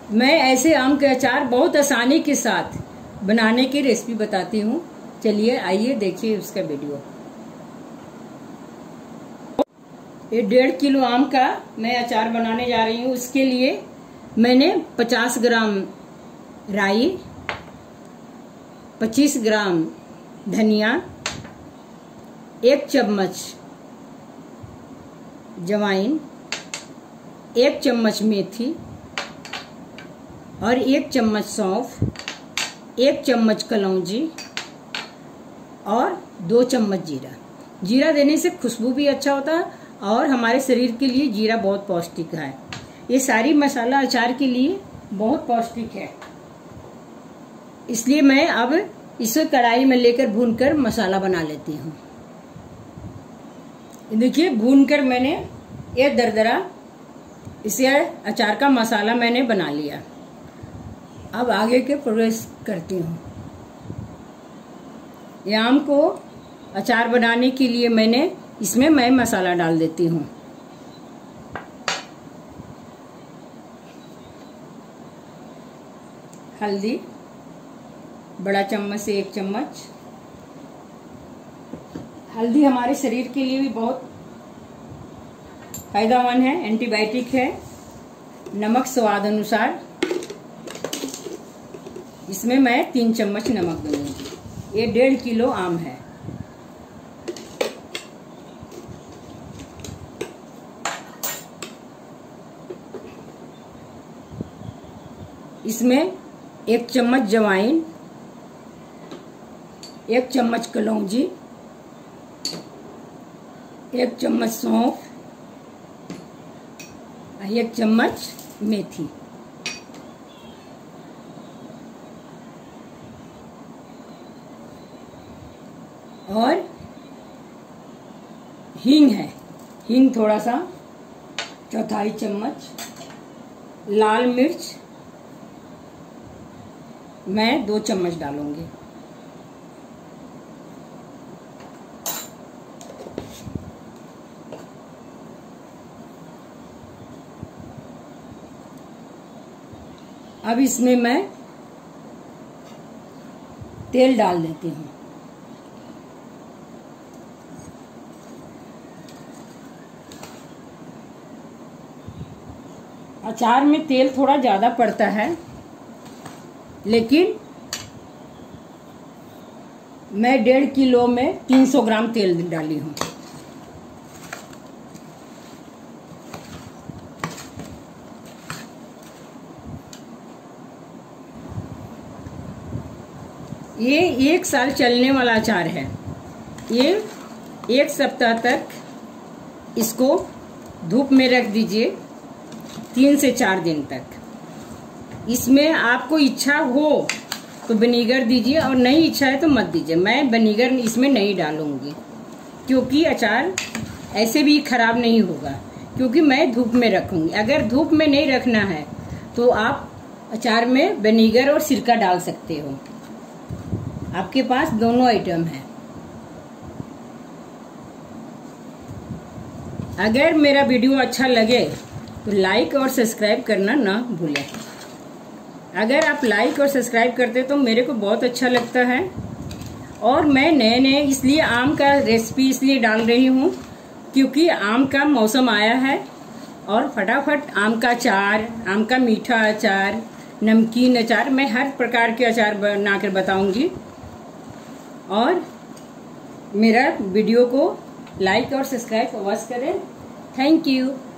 मैं ऐसे आम के अचार बहुत आसानी के साथ बनाने की रेसिपी बताती हूँ। चलिए आइए देखिए उसका वीडियो। ये 1.5 किलो आम का मैं अचार बनाने जा रही हूँ। उसके लिए मैंने 50 ग्राम राई, 25 ग्राम धनिया, 1 चम्मच जवाइन, 1 चम्मच मेथी और 1 चम्मच सौंफ, 1 चम्मच कलौंजी और 2 चम्मच जीरा। जीरा देने से खुशबू भी अच्छा होता है और हमारे शरीर के लिए जीरा बहुत पौष्टिक है। ये सारी मसाला अचार के लिए बहुत पौष्टिक है, इसलिए मैं अब इसे कढ़ाई में लेकर भूनकर मसाला बना लेती हूँ। देखिए भूनकर मैंने ये दरदरा इसे अचार का मसाला मैंने बना लिया। अब आगे के प्रोसेस करती हूँ। ये आम को अचार बनाने के लिए इसमें मैं मसाला डाल देती हूँ। हल्दी बड़ा चम्मच से 1 चम्मच। हल्दी हमारे शरीर के लिए भी बहुत फायदेमंद है, एंटीबायोटिक है। नमक स्वाद अनुसार, इसमें मैं 3 चम्मच नमक दूंगी। ये 1.5 किलो आम है। इसमें 1 चम्मच जवाइन, 1 चम्मच कलौंजी, 1 चम्मच सौंफ, 1 चम्मच मेथी और हींग है। हींग थोड़ा सा, 1/4 चम्मच। लाल मिर्च मैं 2 चम्मच डालूंगी। अब इसमें मैं तेल डाल देती हूँ। अचार में तेल थोड़ा ज्यादा पड़ता है, लेकिन मैं 1.5 किलो में 300 ग्राम तेल डाली हूँ। ये 1 साल चलने वाला अचार है। ये 1 सप्ताह तक इसको धूप में रख दीजिए, 3 से 4 दिन तक। इसमें आपको इच्छा हो तो विनेगर दीजिए और नहीं इच्छा है तो मत दीजिए। मैं विनेगर इसमें नहीं डालूंगी, क्योंकि अचार ऐसे भी खराब नहीं होगा, क्योंकि मैं धूप में रखूंगी। अगर धूप में नहीं रखना है तो आप अचार में विनेगर और सिरका डाल सकते हो। आपके पास दोनों आइटम है। अगर मेरा वीडियो अच्छा लगे तो लाइक और सब्सक्राइब करना ना भूलें। अगर आप लाइक और सब्सक्राइब करते तो मेरे को बहुत अच्छा लगता है। और मैं नए इसलिए आम का रेसिपी इसलिए डाल रही हूँ, क्योंकि आम का मौसम आया है और फटाफट आम का अचार, आम का मीठा अचार, नमकीन अचार, मैं हर प्रकार के अचार बनाकर बताऊंगी। और मेरा वीडियो को लाइक और सब्सक्राइब अवश्य करें। Thank you.